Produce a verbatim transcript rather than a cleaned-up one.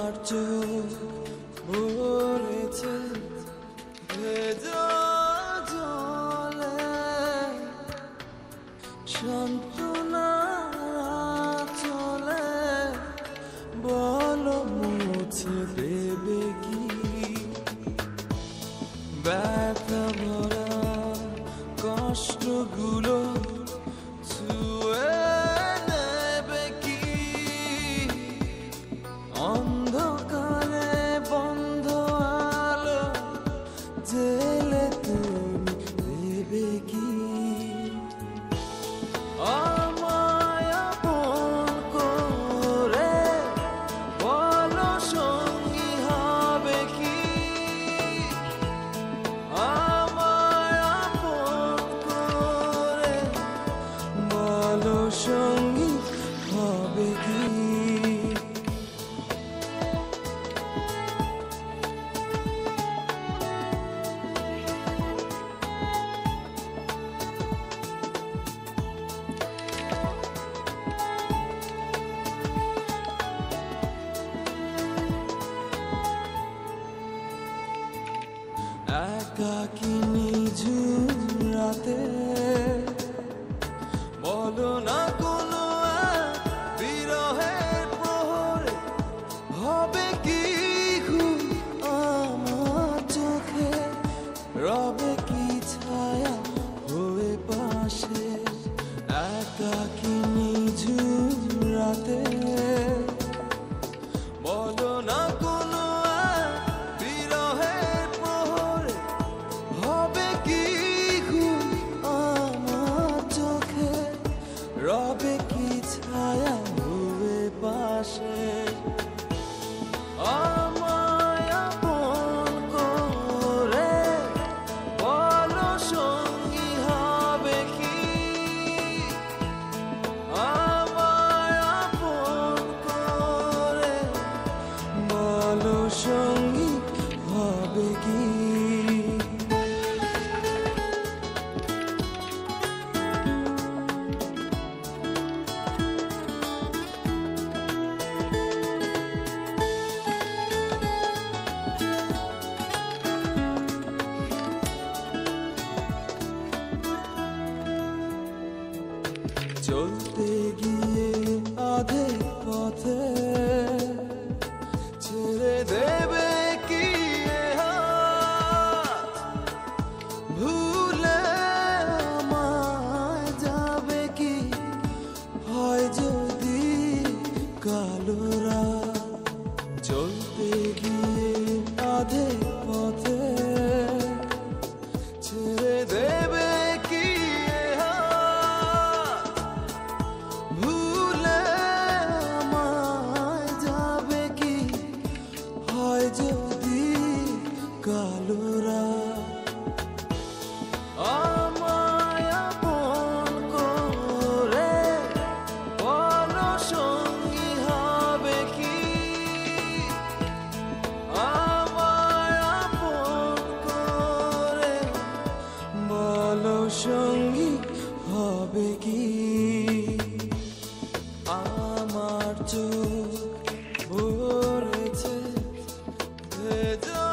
আমার চোখ ভরেছে ভেজা জলে, সান্ত্বনা চলে বলো মুছে দেবে কি ব্যথা ভরা কষ্টগুলো ছুঁয়ে নেবে কি অন্ধকারে বন্ধ আলো জেলে তুমি দেবে কি আমায় আপন করে বলো সঙ্গী হবে কি আমায় আপন করে বলো সঙ্গী হবে কি একাকী নিঝুম রাতে বলো না কোনো এক বিরহের প্রহরে হবে কি ঘুম আমার চোখে রবে কি ছায়া হয়ে পাশে একাকী নিঝুম রাতে বলো না কোনো এক বিরহের প্রহরে হবে কি ঘুম আমার চোখে রবে কি ছায়া হয়ে পাশে আমায় আপন করে বলো সঙ্গী হবে কি আমায় আপন করে বলো সঙ্গী হবে কি চলতে গিয়ে আধে পথে ছেড়ে দেবে কি এ হাত ভুলে আমায় যাবে কি হয় যদি কালো রাত চলতে গিয়ে আধে পথে ছেড়ে দেবে কি এ হাত ভুলে আমায় যাবে কি হয় যদি কালো রাত আমায় আপন করে বলো সঙ্গী হবে কি আমায় আপন করে বলো সঙ্গী হবে কি আমার চোখ ভরেছে ভেজা